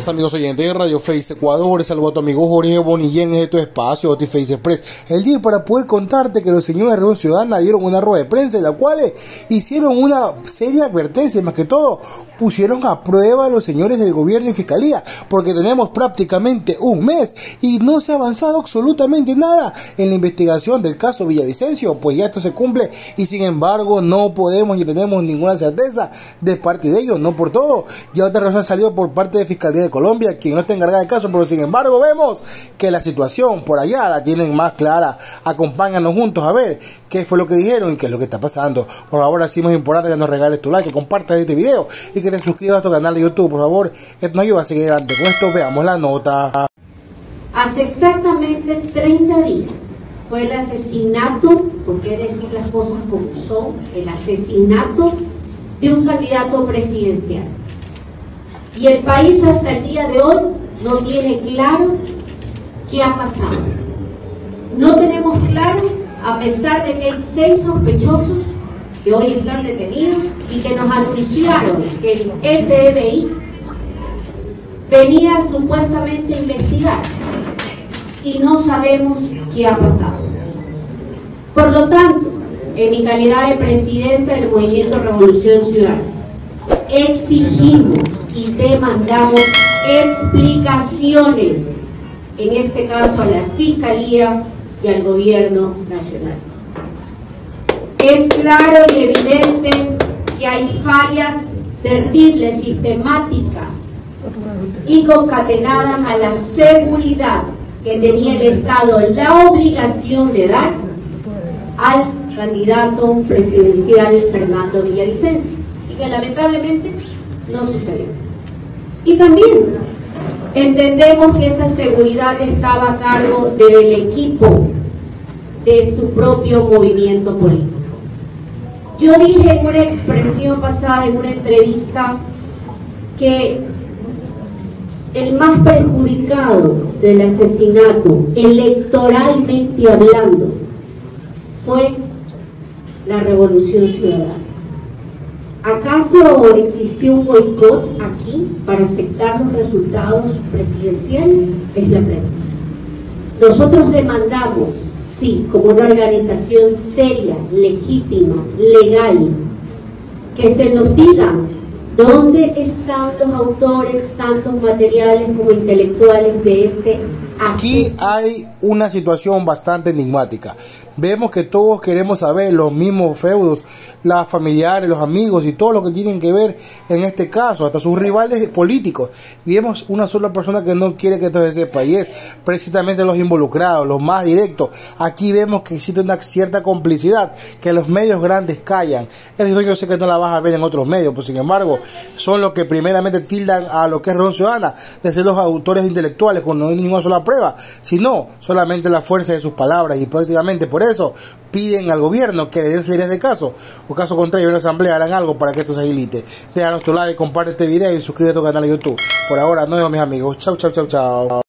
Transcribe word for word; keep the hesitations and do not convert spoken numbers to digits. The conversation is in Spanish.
Saludos amigos oyentes de Radio Face Ecuador, saludos a tu amigo Jorge Bonillén en tu espacio Otiface Express. El día para poder contarte que los señores de Reunión Ciudadana dieron una rueda de prensa en la cual hicieron una seria advertencia, más que todo pusieron a prueba a los señores del gobierno y fiscalía, porque tenemos prácticamente un mes y no se ha avanzado absolutamente nada en la investigación del caso Villavicencio, pues ya esto se cumple y sin embargo no podemos ni tenemos ninguna certeza de parte de ellos, no por todo. Ya otra razón salió por parte de Fiscalía de Colombia, quien no está encargada del caso, pero sin embargo vemos que la situación por allá la tienen más clara. Acompáñanos juntos a ver qué fue lo que dijeron y qué es lo que está pasando. Por favor, así es muy importante que nos regales tu like, que compartas este video y que te suscribas a tu canal de YouTube, por favor. Esto nos ayuda a seguir adelante. Con esto veamos la nota. Hace exactamente treinta días fue el asesinato, por qué decir las cosas como son, el asesinato de un candidato presidencial. Y el país hasta el día de hoy no tiene claro qué ha pasado. No tenemos claro, a pesar de que hay seis sospechosos que hoy están detenidos y que nos anunciaron que el F B I venía supuestamente a investigar y no sabemos qué ha pasado. Por lo tanto, en mi calidad de presidenta del Movimiento Revolución Ciudadana, exigimos y demandamos explicaciones, en este caso a la Fiscalía y al Gobierno Nacional. Es claro y evidente que hay fallas terribles, sistemáticas y concatenadas a la seguridad que tenía el Estado la obligación de dar al candidato presidencial Fernando Villavicencio, y que lamentablemente no sucedió. Y también entendemos que esa seguridad estaba a cargo del equipo de su propio movimiento político. Yo dije en una expresión pasada, en una entrevista, que el más perjudicado del asesinato, electoralmente hablando, fue la Revolución Ciudadana. ¿Acaso existió un boicot aquí para afectar los resultados presidenciales? Es la pregunta. Nosotros demandamos, sí, como una organización seria, legítima, legal, que se nos diga dónde están los autores, tantos materiales como intelectuales de este asesinato. Aquí hay una situación bastante enigmática. Vemos que todos queremos saber los mismos feudos, las familiares, los amigos y todo lo que tienen que ver en este caso, hasta sus rivales políticos. Vemos una sola persona que no quiere que esto se sepa y es precisamente los involucrados, los más directos. Aquí vemos que existe una cierta complicidad que los medios grandes callan. Eso yo sé que no la vas a ver en otros medios, pero sin embargo son los que primeramente tildan a lo que es Reunión Ciudadana de ser los autores intelectuales cuando no hay ninguna sola prueba, sino solamente la fuerza de sus palabras, y prácticamente por eso piden al gobierno que le den seriedad de caso, o caso contrario en la asamblea harán algo para que esto se agilite. Déjanos tu like, comparte este video y suscríbete a tu canal de YouTube. Por ahora nos vemos mis amigos, chau chau chau chau.